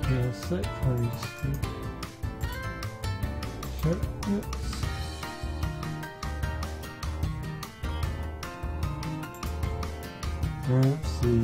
Yeah, set pose. Shortcuts. Let's see.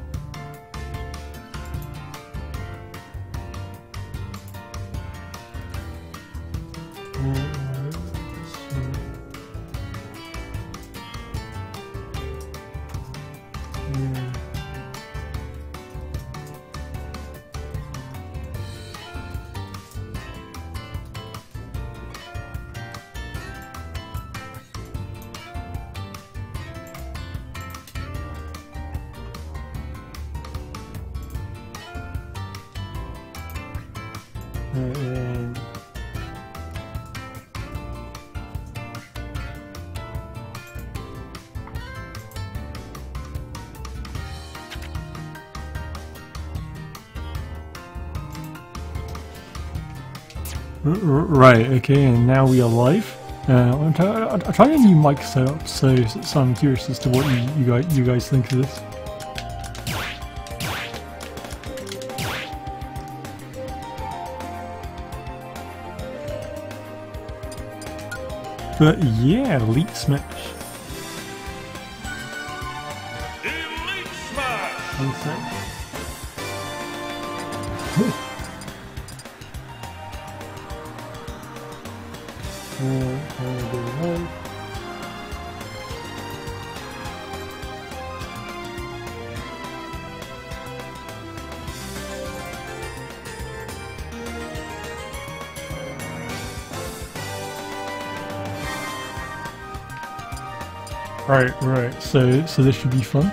Right, okay, and now we are live. I'm trying a new mic setup, so I'm curious as to what you guys think of this. But yeah, Elite Smash. Elite Smash! One sec. Right. So this should be fun.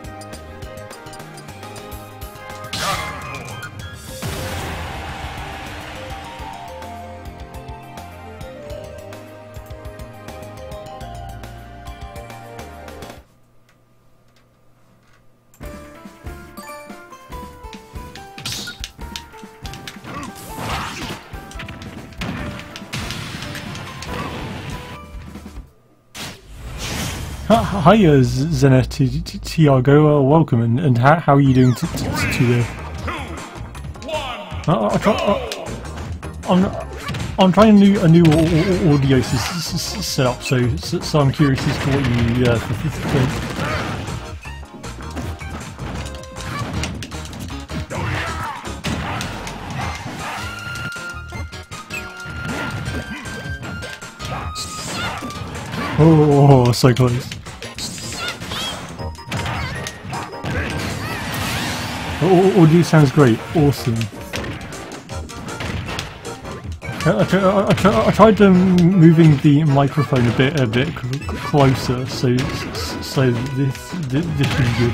Hi, Zenith Tiago, welcome, and how are you doing today? I'm trying a new audio setup, so I'm curious as to what you think. Oh, so close. Audio sounds great. Awesome. I tried moving the microphone a bit closer, so this should be good.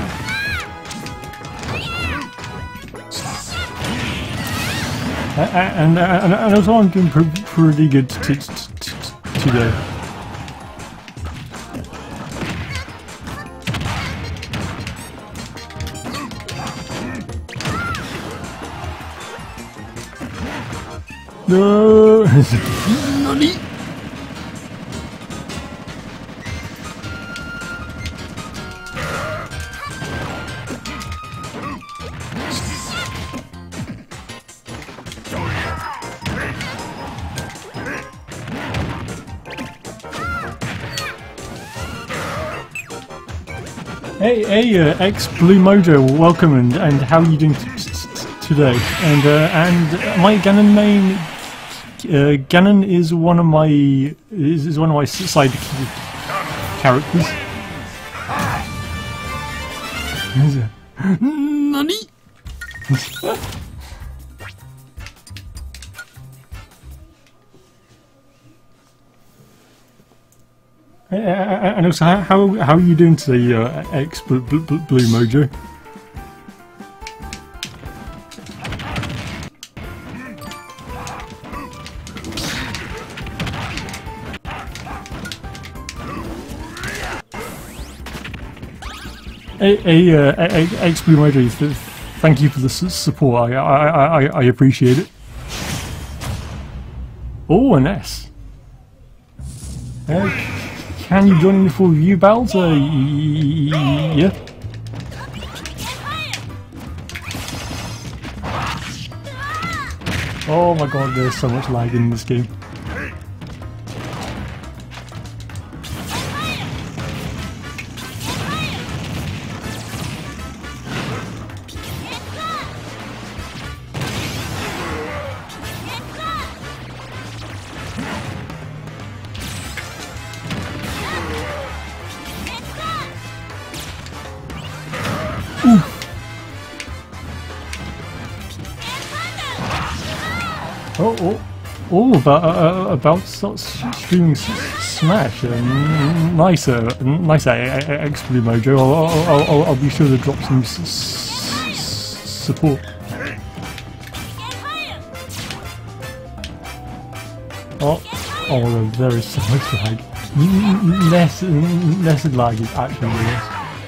And also I'm doing pretty good today. No! Nani? Hey, X Blue Mojo, welcome, and how are you doing today? And my Ganon name. Ganon is one of my side characters. Nani? And also, how are you doing today, X Blue Mojo? X Blue Mojo, thank you for the support. I appreciate it. Oh, an S. Can you join me for review battles? Yeah. Oh my god, there's so much lag in this game. About to start streaming Smash. Nice, X Blue Mojo. I'll be sure to drop some support. Oh, there is so much lag. Less lag is actually worse.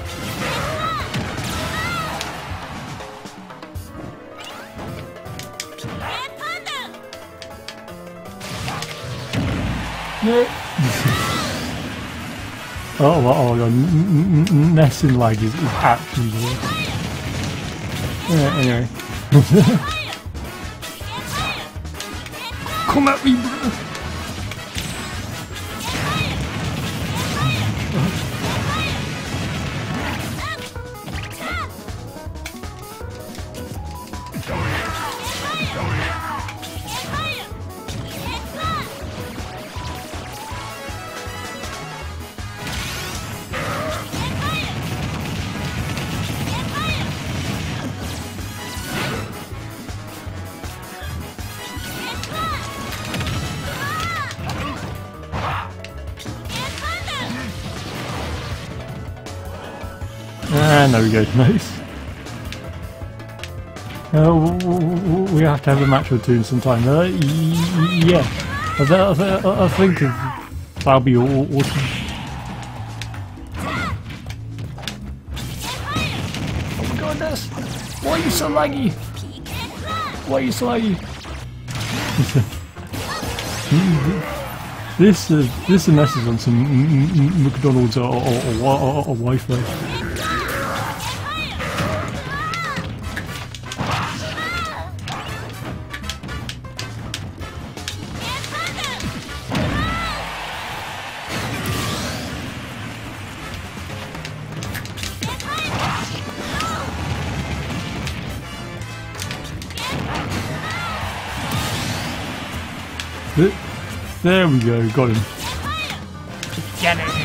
No. Oh my god, Ness in lag is actually worse. Yeah, anyway. Come at me, bro! And there we go, nice. We have to have a match or two sometime. Yeah, I think that'll be awesome. Oh my goodness! Why are you so laggy? Why are you so laggy? This messes on some McDonald's or Wi-Fi. There we go, got him. Get it!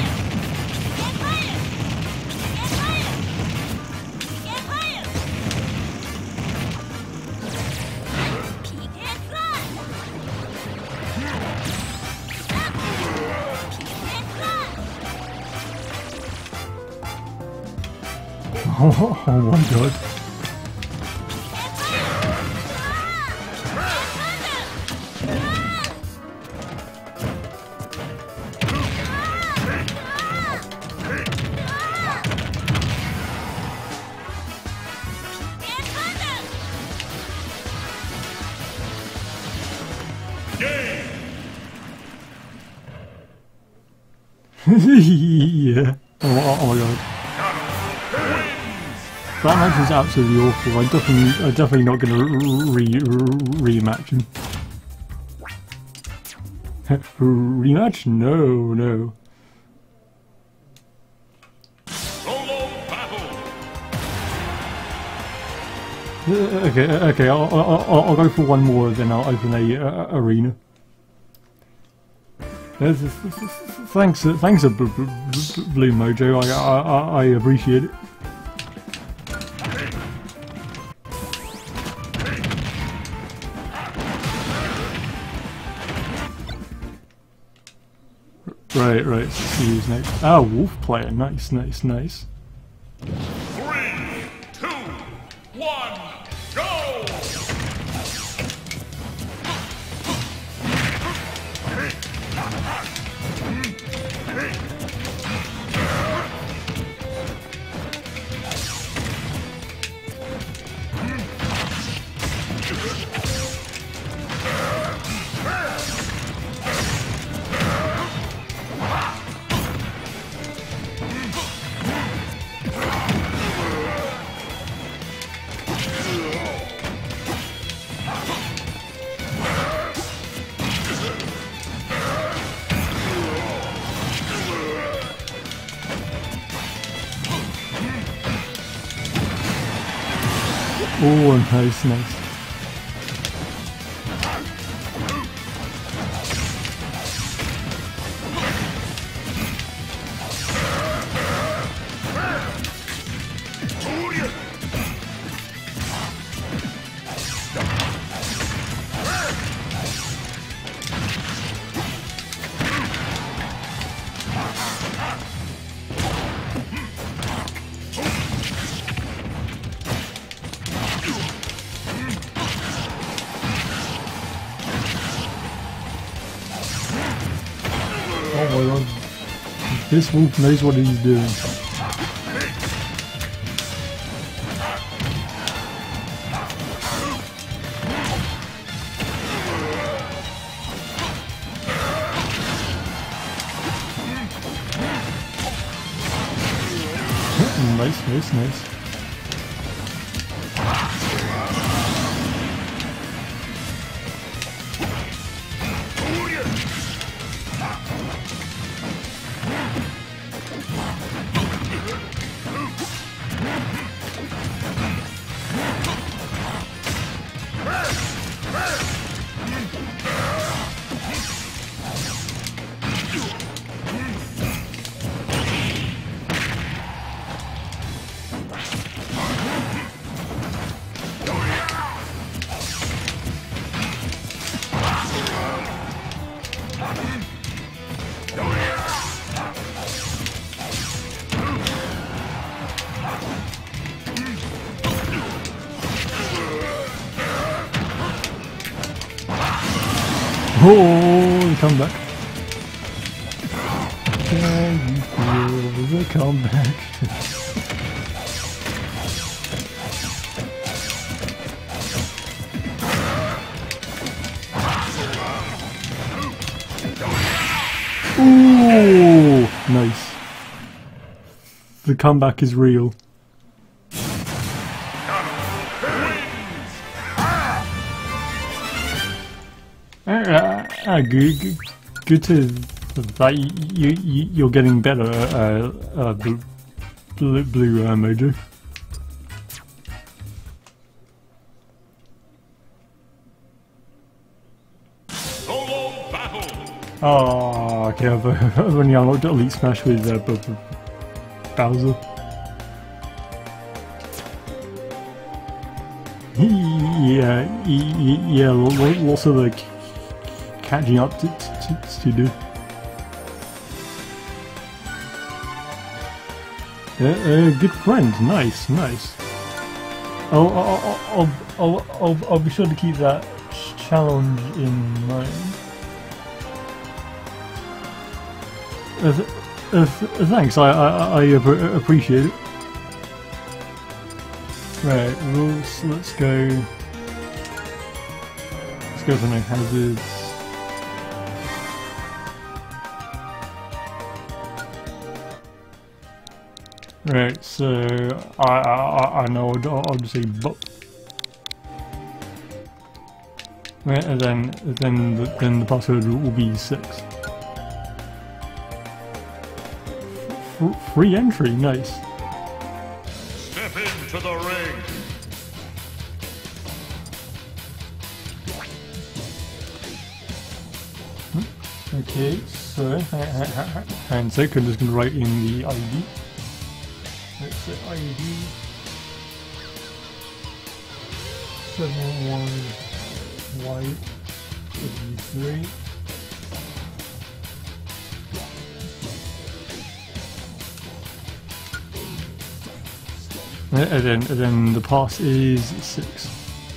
Oh my god. Yeah. Oh my god. That match was absolutely awful. I'm definitely not going to rematch him. Rematch? No. Solo battle. Okay. I'll go for one more, then I'll open a arena. Thanks, Blue Mojo. I appreciate it. Right. See who's next. Ah, Wolf Player. Nice. 3, 2, 1, go! Oh, nice, nice. Oh my god. This wolf knows what he's doing. Nice, nice, nice. Oh, comeback. Can you feel the comeback? Ooh, nice. The comeback is real. Good to that you're getting better, blue Mojo. Solo battle. Oh, okay, I've only unlocked Elite Smash with Bowser. Yeah, lots of like catching up to do. Good friend, nice, nice. I'll be sure to keep that challenge in mind. Thanks, I appreciate it. Right, rules. Let's go for no hazards. Right, so I know I'll just say but. Right, and then the password will be 6. Free entry, nice. Step into the ring. Okay, so and so I'm just gonna write in the ID. Let's say ID 71Y53. And then the pass is 6.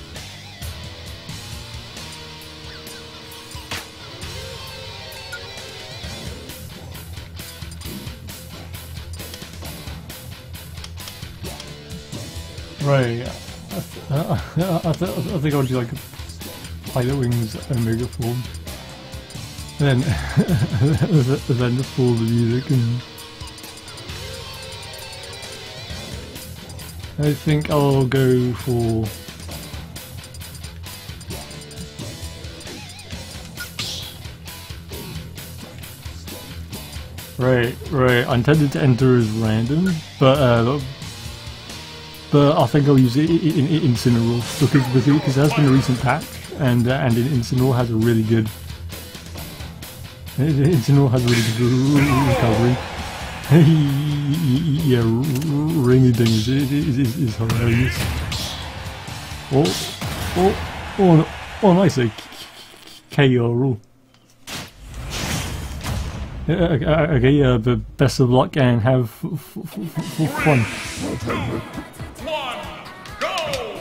Right. I think I'll do like a Pilot Wings Omega form. And then full the music and I think I'll go for right. I intended to enter as random, but but I think I'll use it in Incineroar because it has been a recent patch, and Incineroar has a really good. Incineroar has a really good recovery. Yeah, Ringy Ding is hilarious. Oh, nice, KO rule. Okay, but best of luck and have fun. 1, go!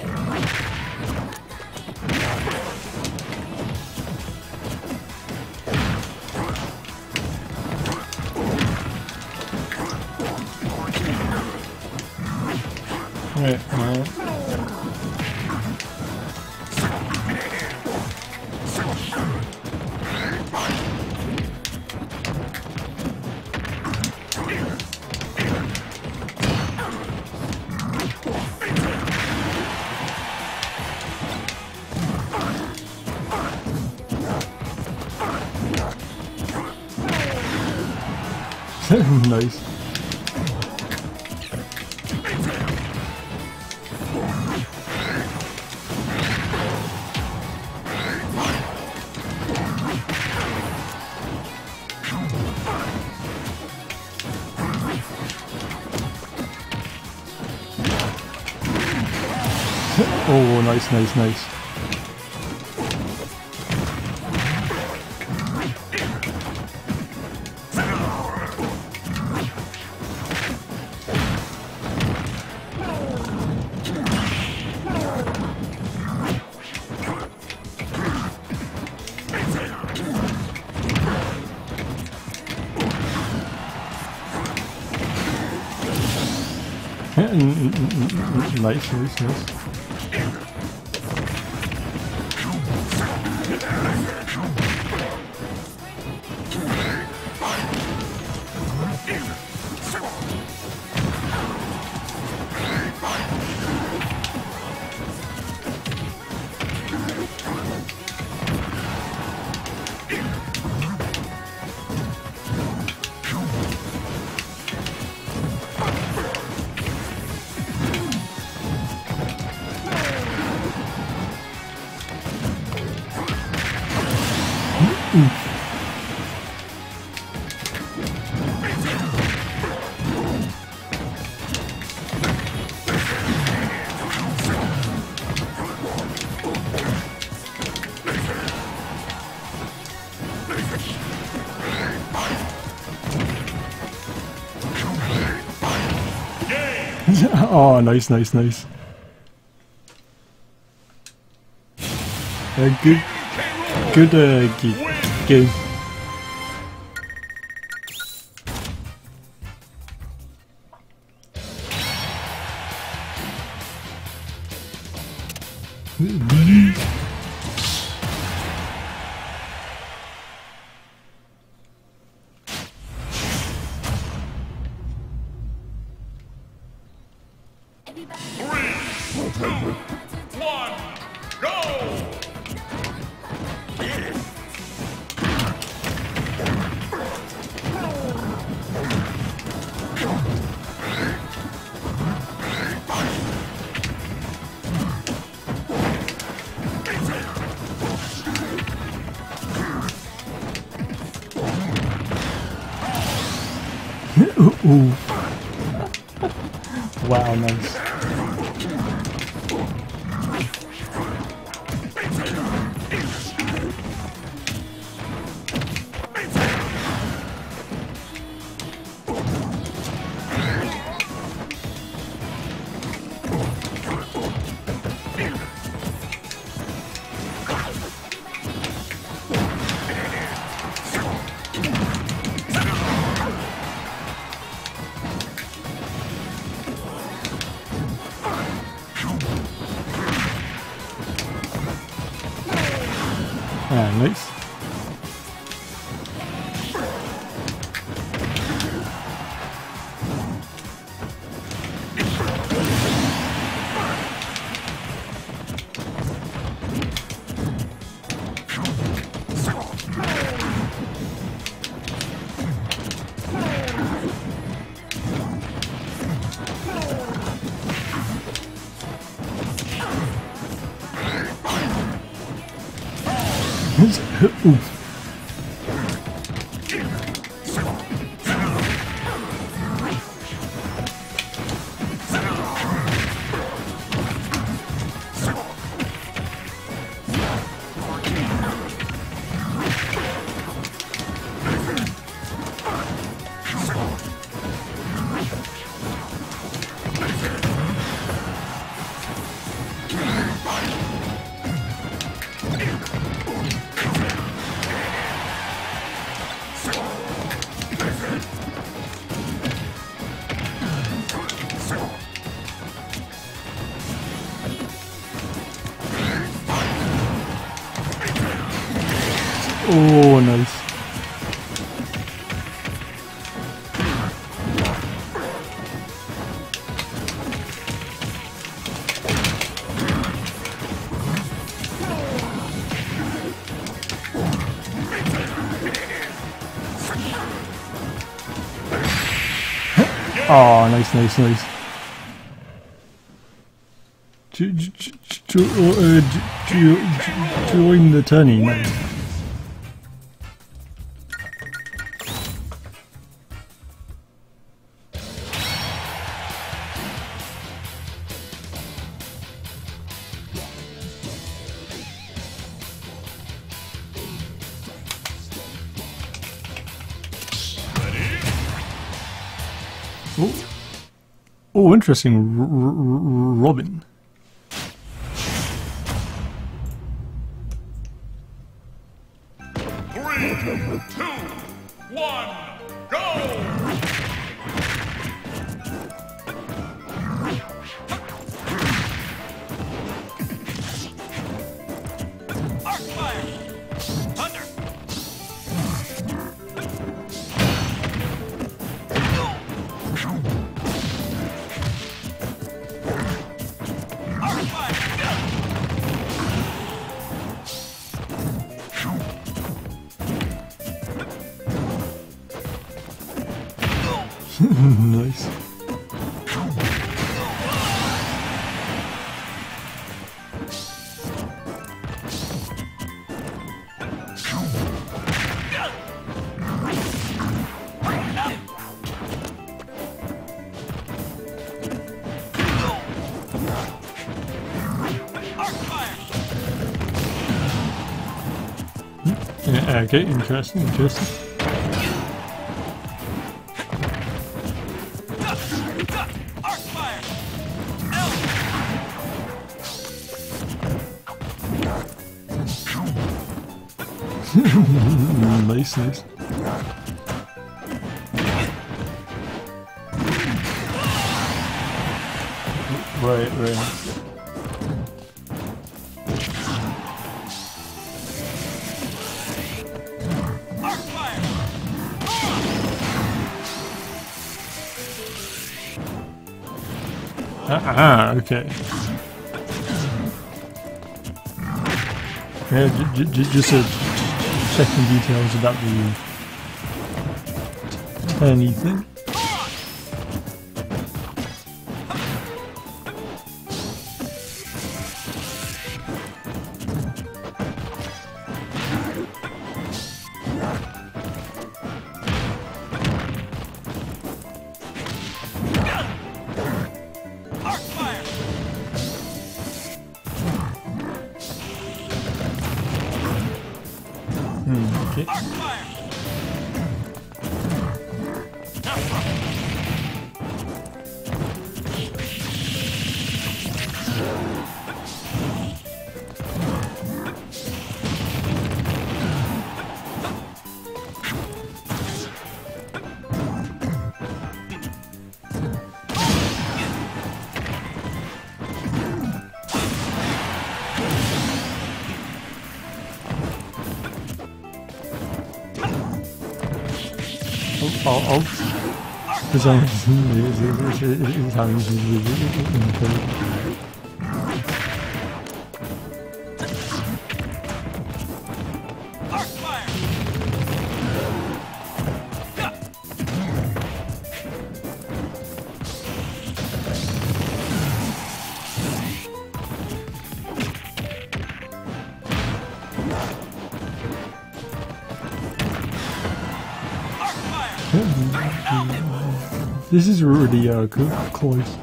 Alright, nice. Oh, nice. Nice. Oh, nice. Good game. Ooh. Wow, nice. Ah, nice. Ooh. Oh, nice. Oh, nice, nice, nice. Join the turning, nice. Oh, interesting. Robin. Three, two, one, go! Nice. Yeah, okay, interesting, interesting. Nice, nice. Right, right. Okay. Yeah, just checking details about the turny thing. Okay. Oh, for some reason it's having issues. This is really close.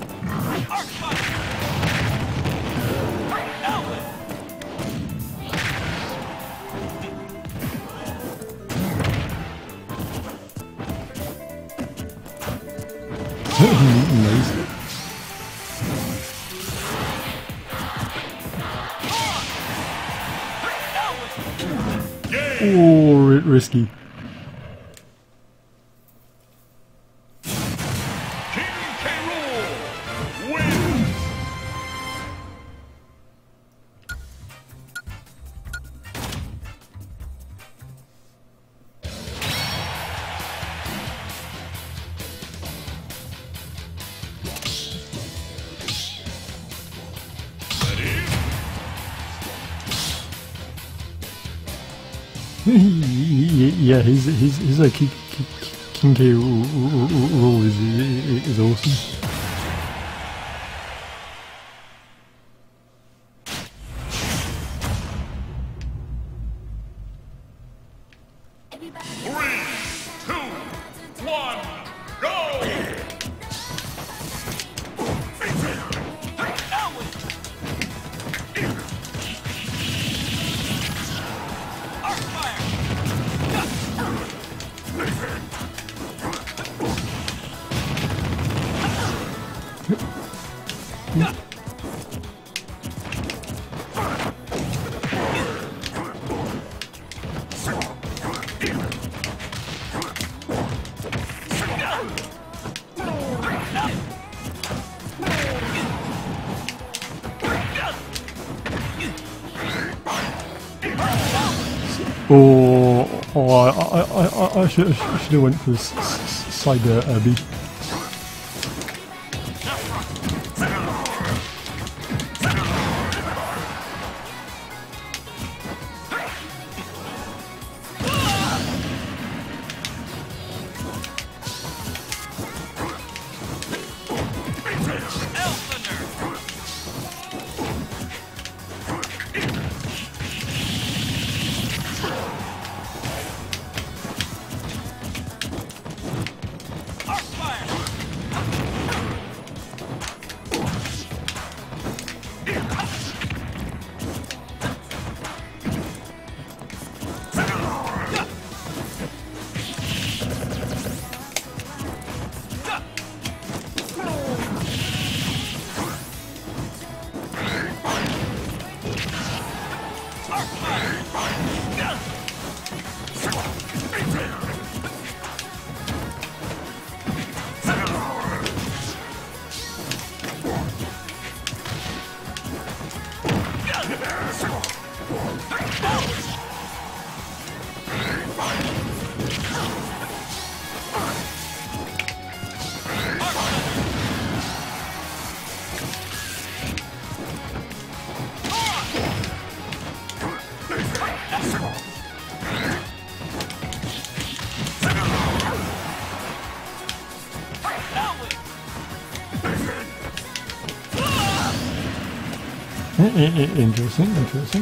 Nice. Oh, risky. King K. Rool wins. Yeah, his King K. Rool is awesome. Three, two, one, go! I should have went for side B. Interesting.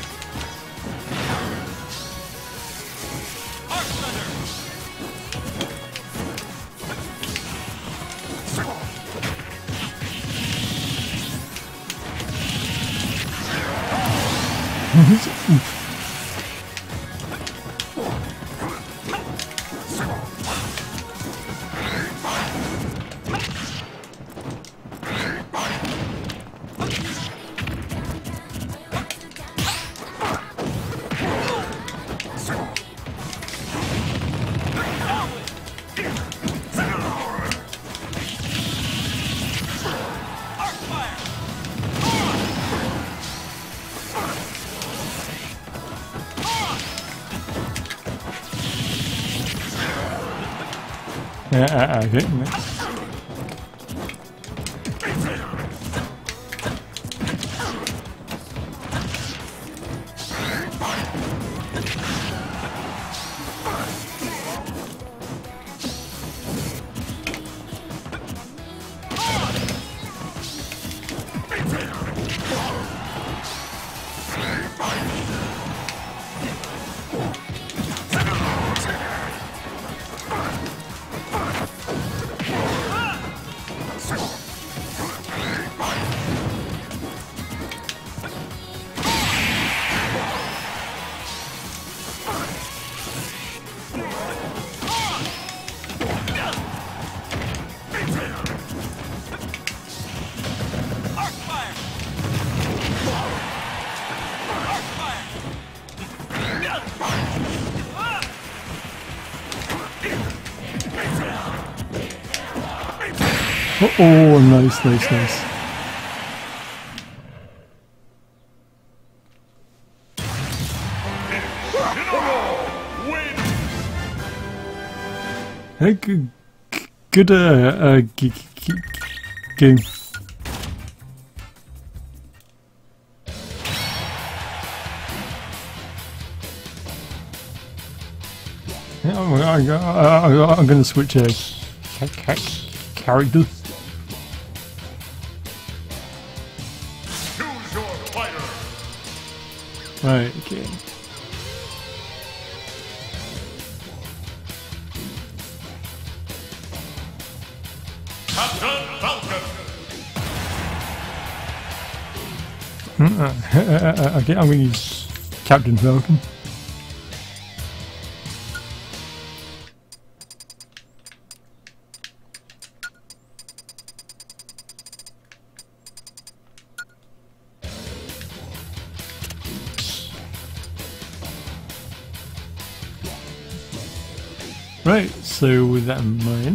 Okay, next. Oh, oh, nice, nice, nice. Hey, good game. I'm gonna switch character. Choose your fighter. Right, okay. Captain Falcon. Okay, I'm gonna use Captain Falcon. Right, so with that in mind,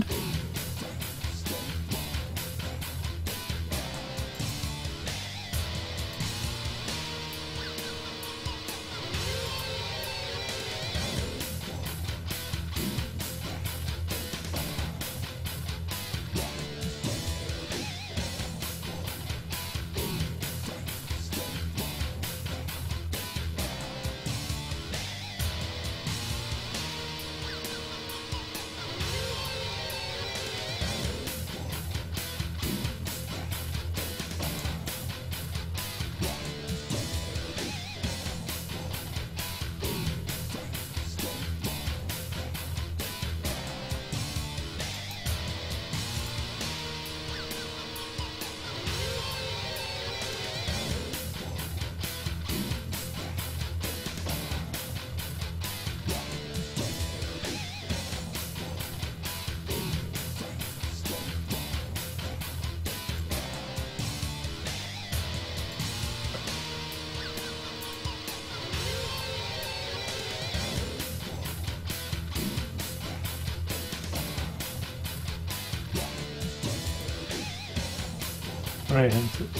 right,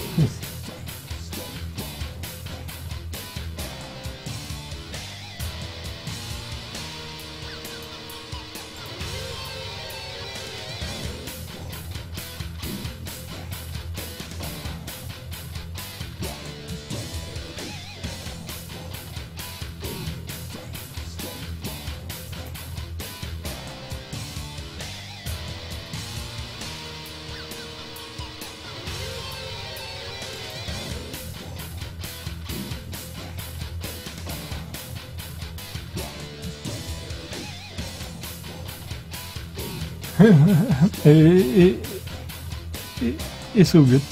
it's all good.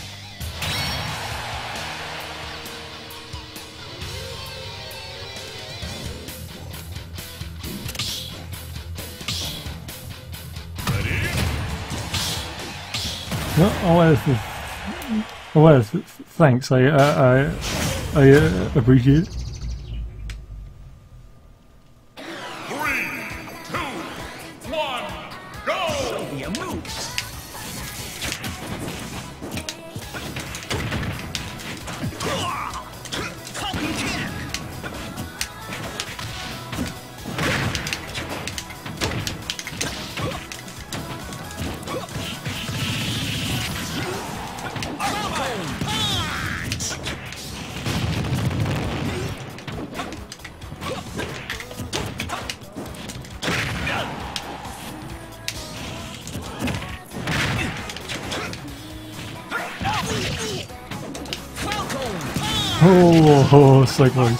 Well, thanks. I appreciate it. 3, 2, 1, go! Oh, so close.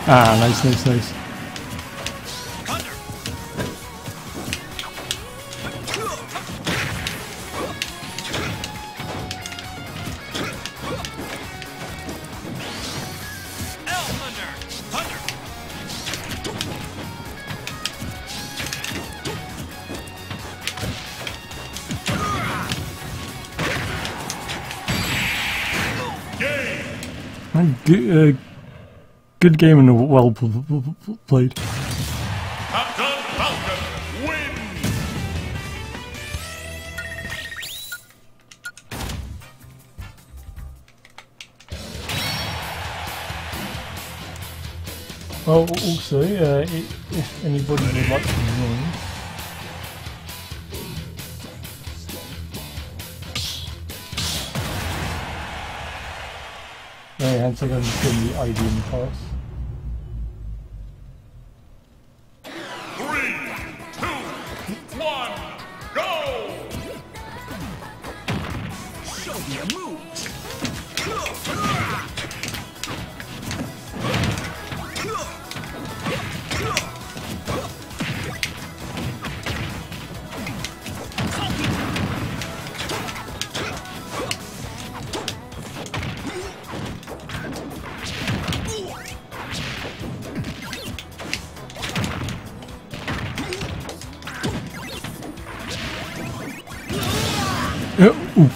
Ah, nice, nice, nice. Good game and well played. Captain Falcon wins! Well, also, if anybody would like to join, and so I'm just getting the ID in the class. 3, 2, 1, go! Show me a move. Oof.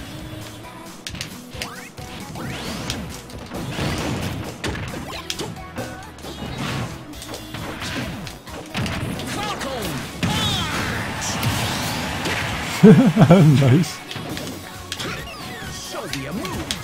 Nice. Show me a move.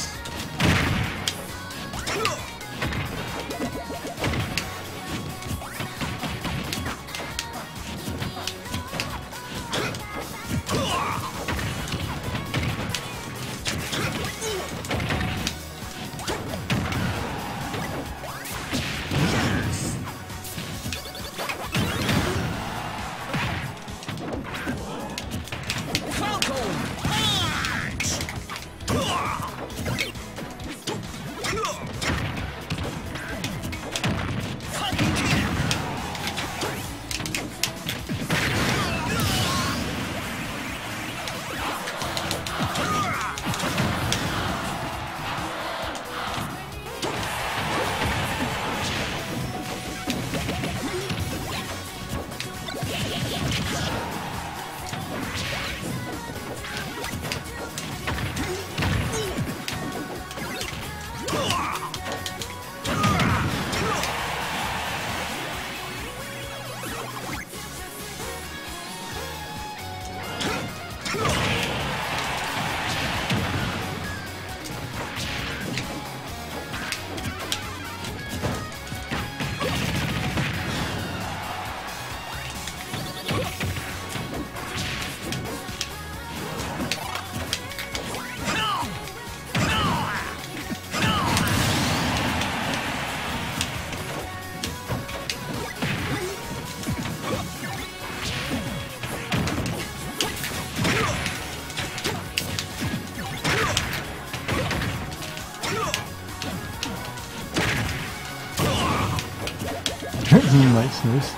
Nice, nice.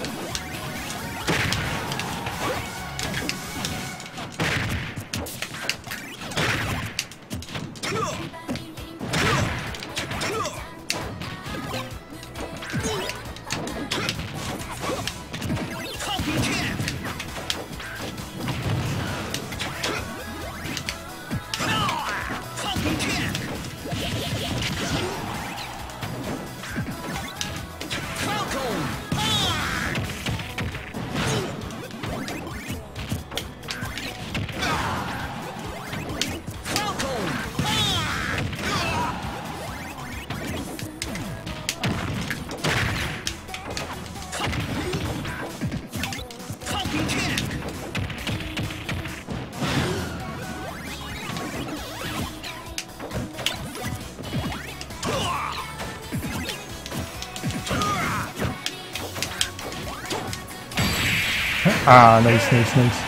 Ah, nice, nice, nice.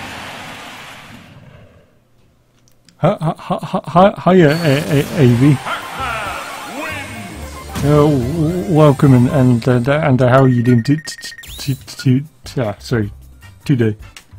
Hiya, AV. Pac-Man wins! Welcome and how are you doing sorry, today?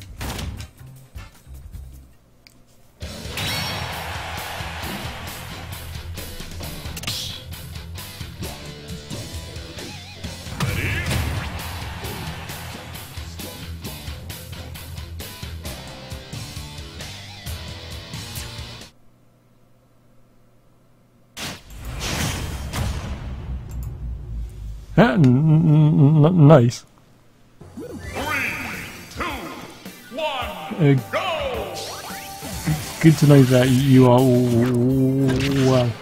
Nice. 3, 2, 1, go! Good to know that you are well.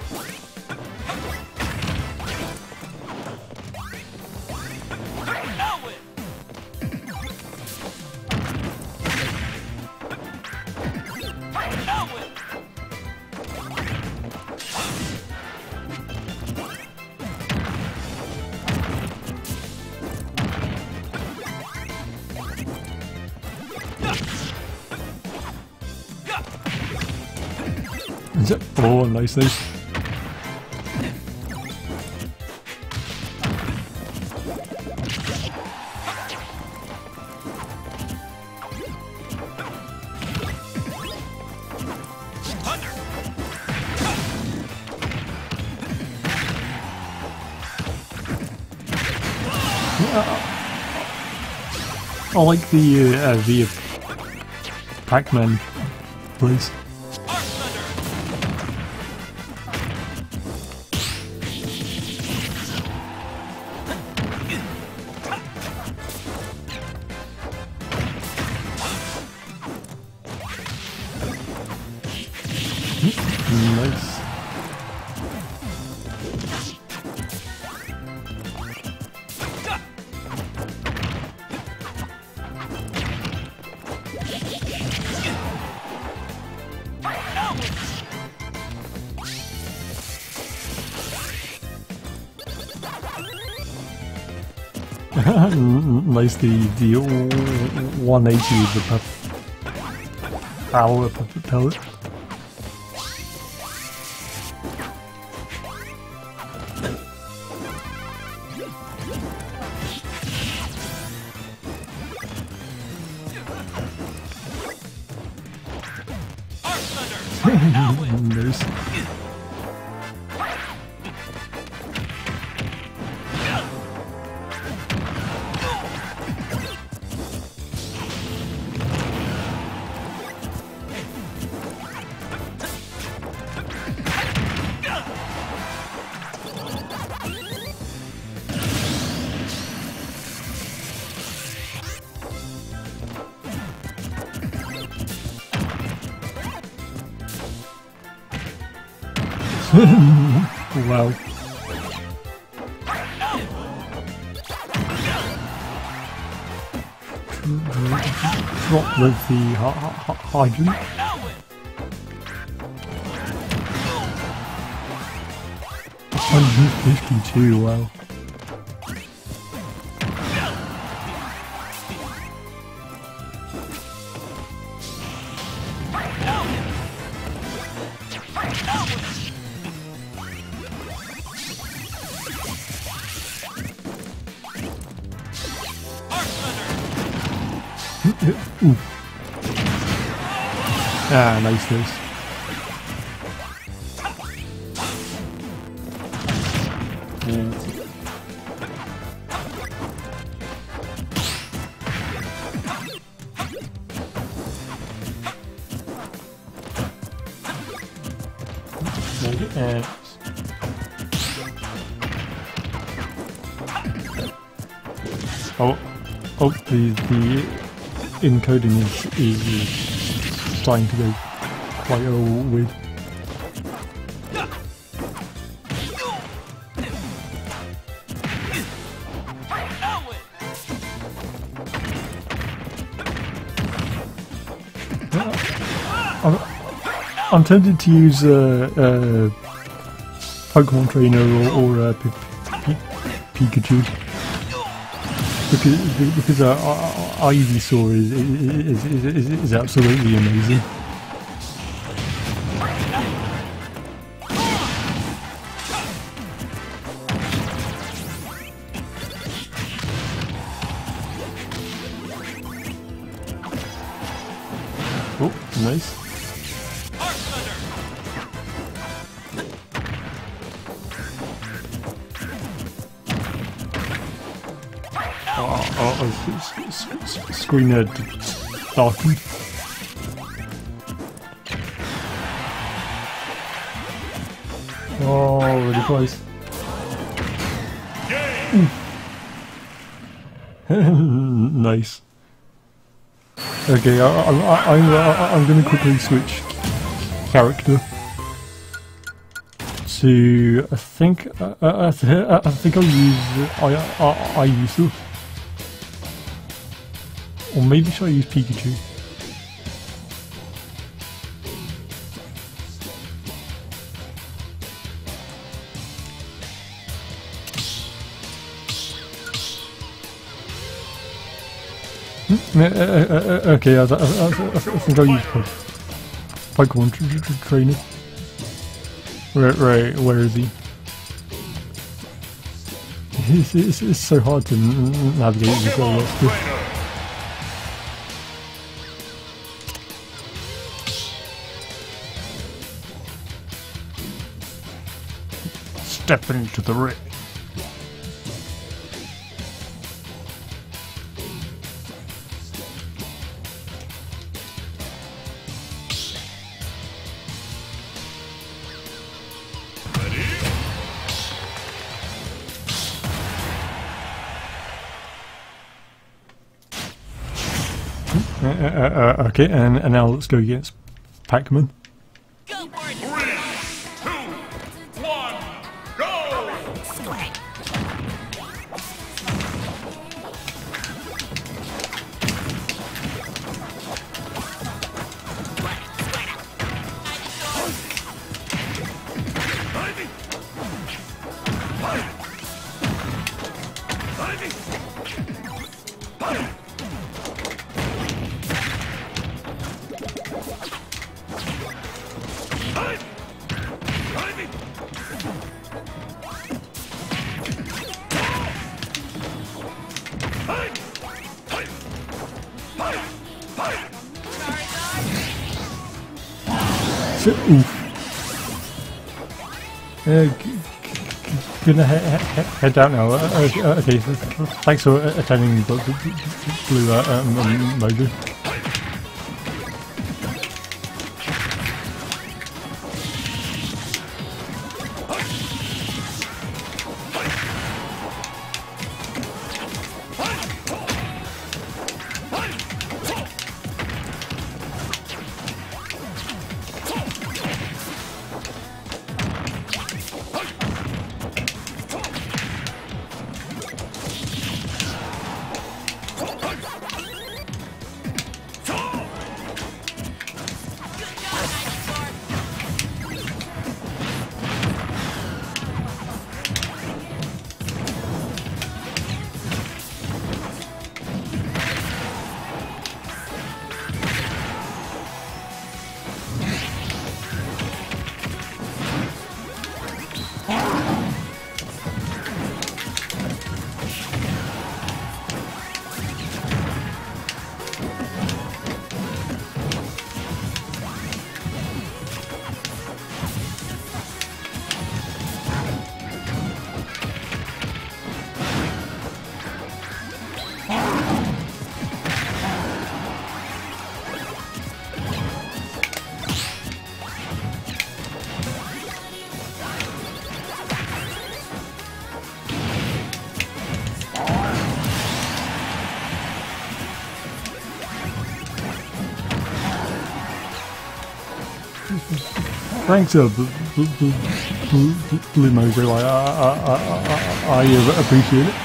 Is it? Oh, nice. I like the Pac-Man place. Nice. Nice, the 180 with the power pellet. Nice. Wow. Drop with the hydrant. 152, wow. Ooh. Ah, nice. Oh, the encoding is starting to go quite weird. I'm tempted to use Pokemon Trainer or Pikachu. Because Ivysaur is absolutely amazing. Nice. Arc Thunder. Screen darkened. Oh, really close. Nice. Okay, I'm going to quickly switch character to I think I'll use I use them, or maybe should I use Pikachu? Okay, I think I'll use Pokemon trainer. Right, where is he? It's so hard to navigate this all that stuff. Step into the ring. Okay, and now let's go against Pac-Man. Go for it. 3, 2, 1, go! Oof. Gonna head out now. Okay, thanks for attending Blue Mojo. Thanks, Blue Mojo. I appreciate it.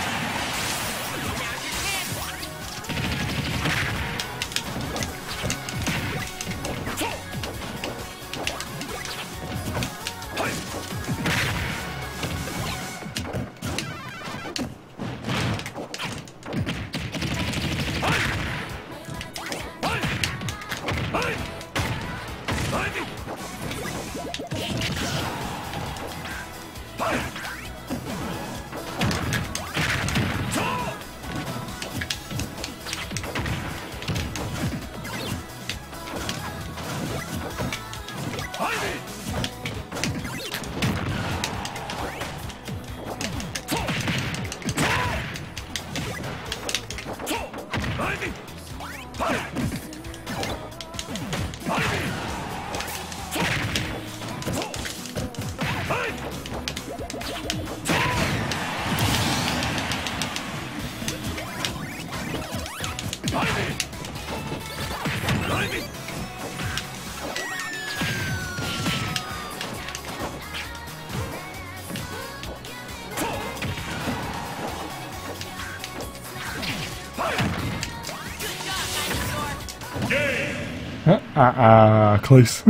Close.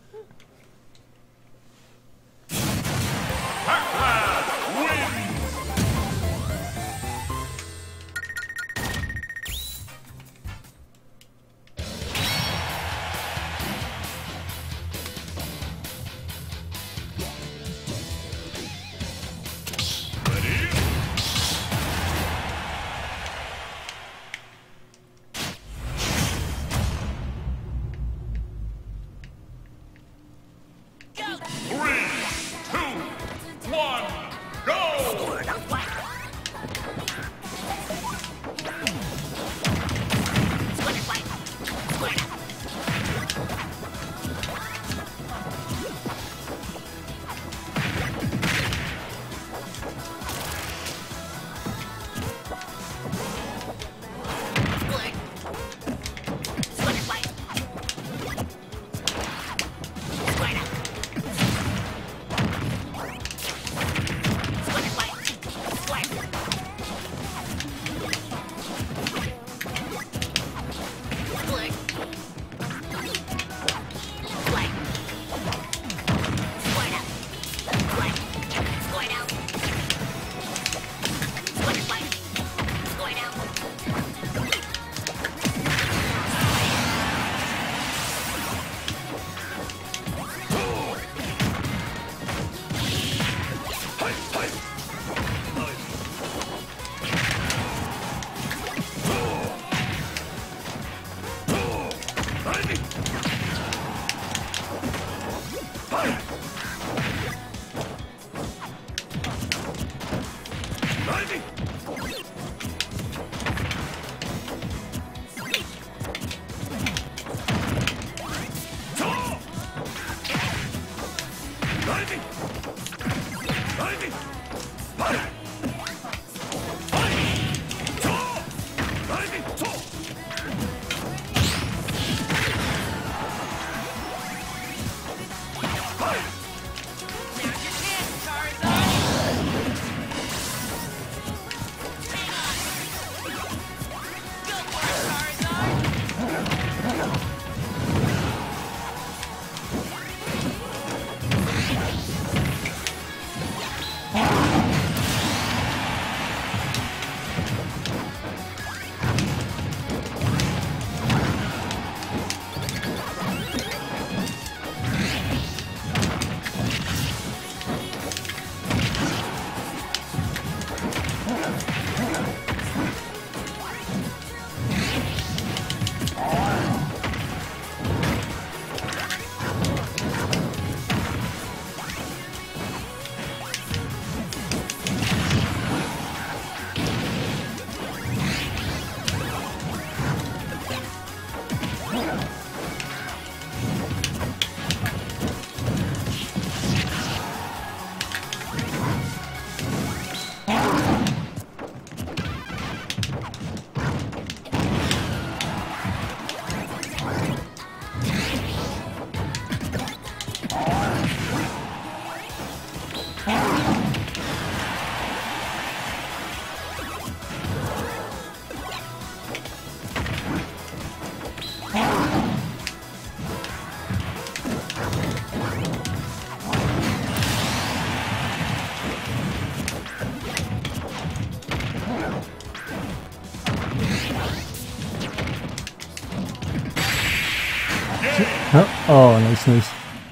Oh, nice, nice.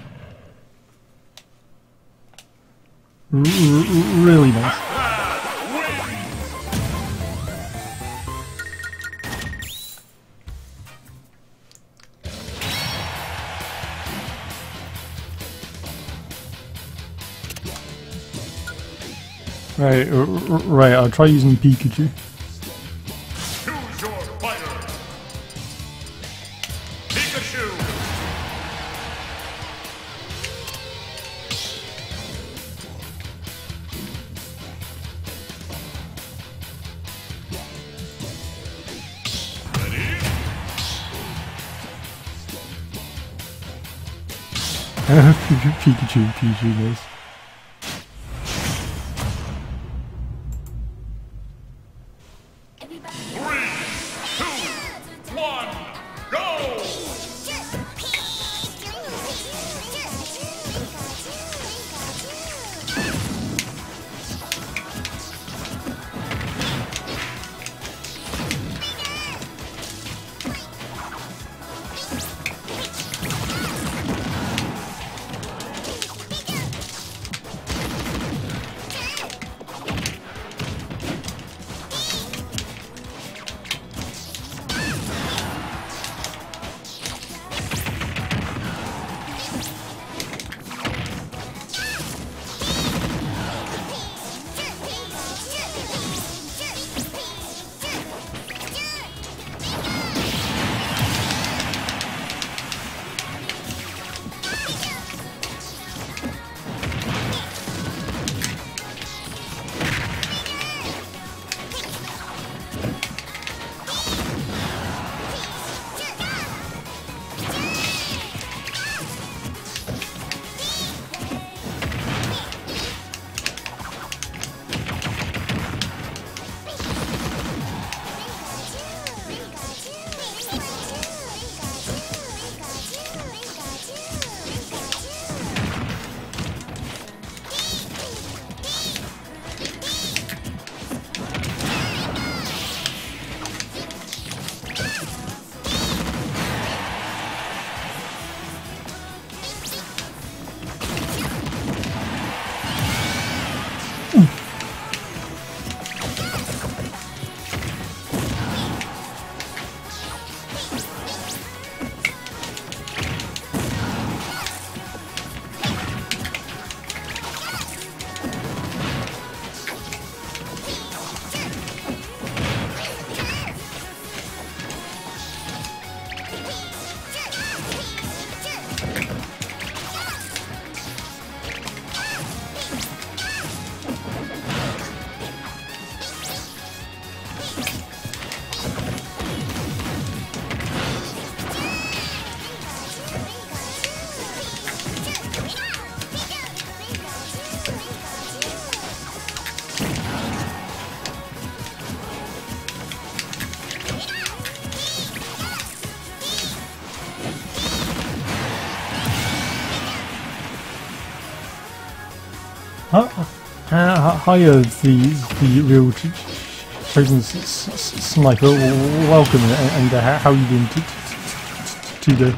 Really nice. Right, right, I'll try using Pikachu. Choose your fighter. Pikachu! Pikachu, nice. Three, two, one, go! Hiya, the real chosen sniper. Welcome, and how are you doing today?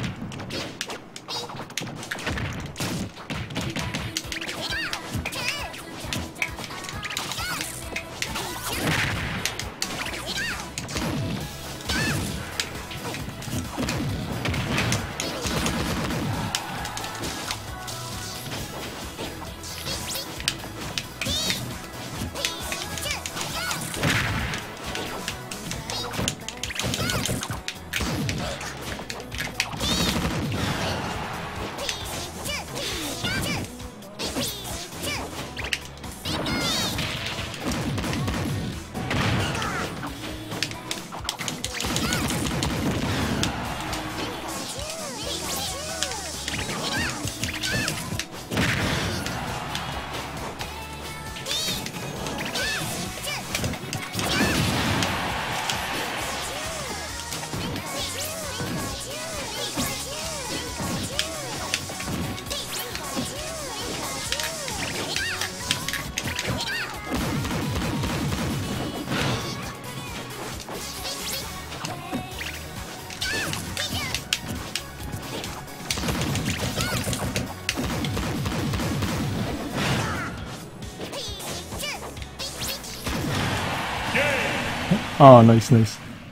Oh, nice. Okay,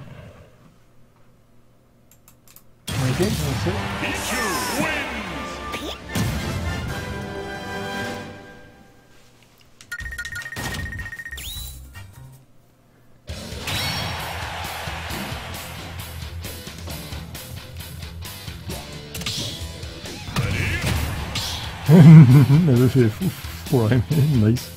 that's it. Pikachu wins! Never fear for I'm nice.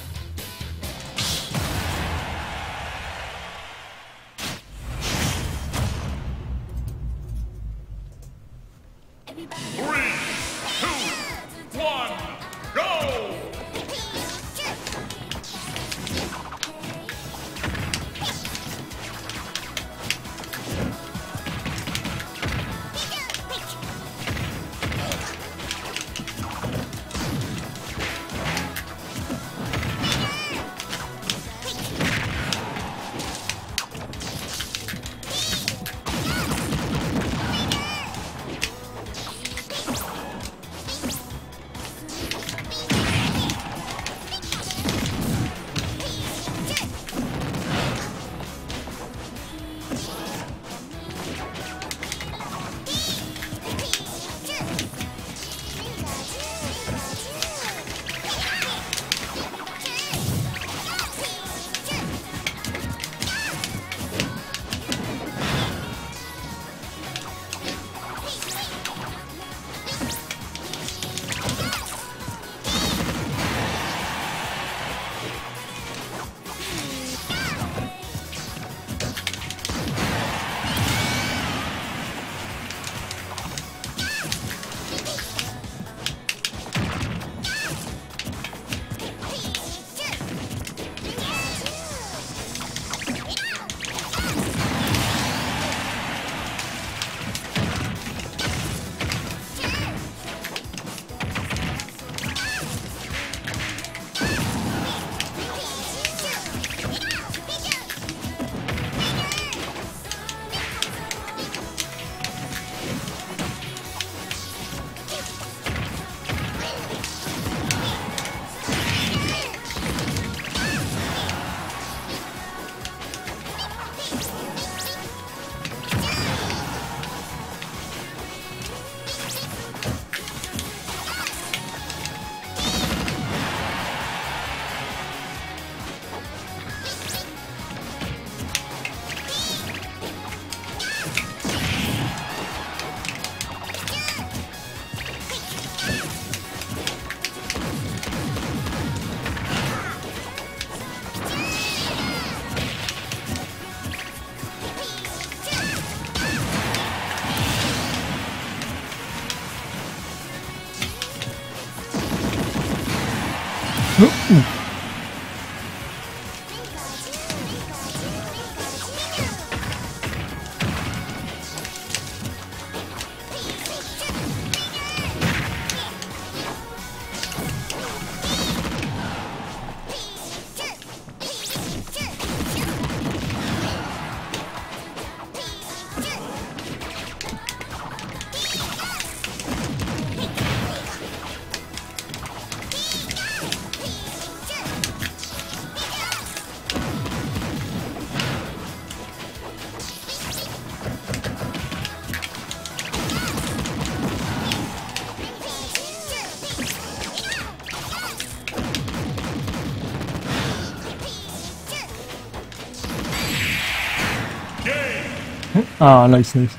Ah, nice, nice.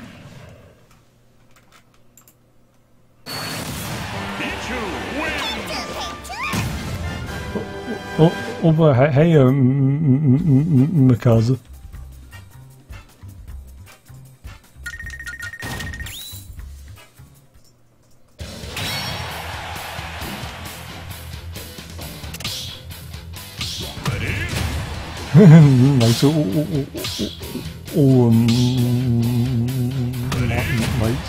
Oh, but hey, Mikaza. Nice. Right.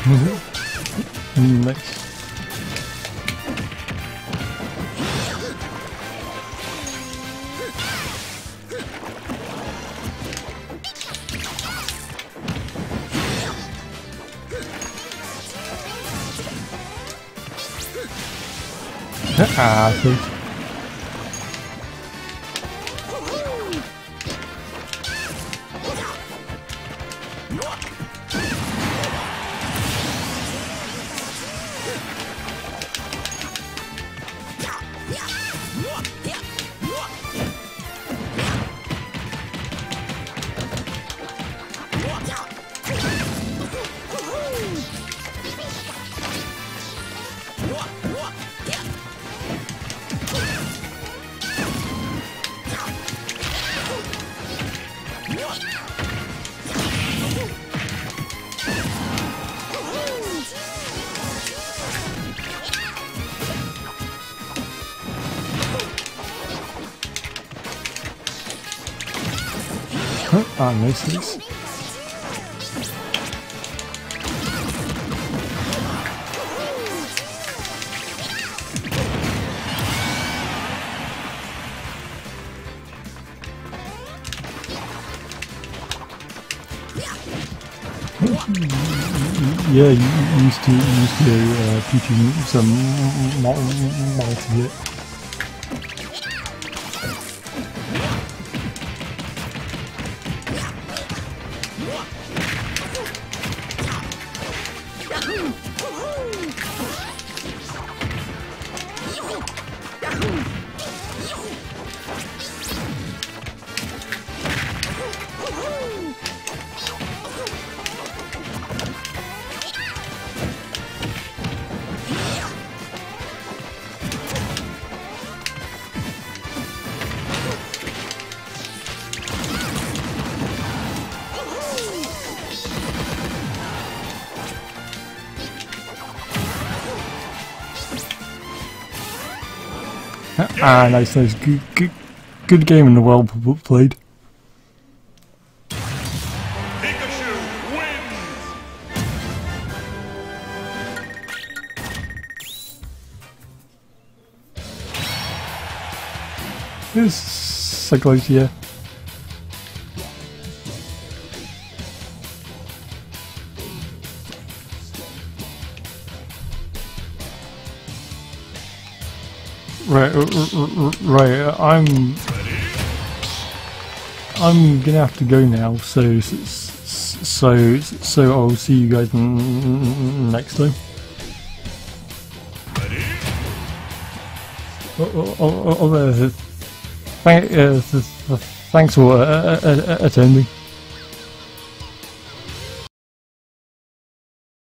Nice. Ah, please. Ah, nice. Yeah, you used to teaching some multi. Ah, nice. Good game and well played. Pikachu wins! It's psychology, yeah. Right. I'm gonna have to go now. So I'll see you guys next time. Thanks for attending.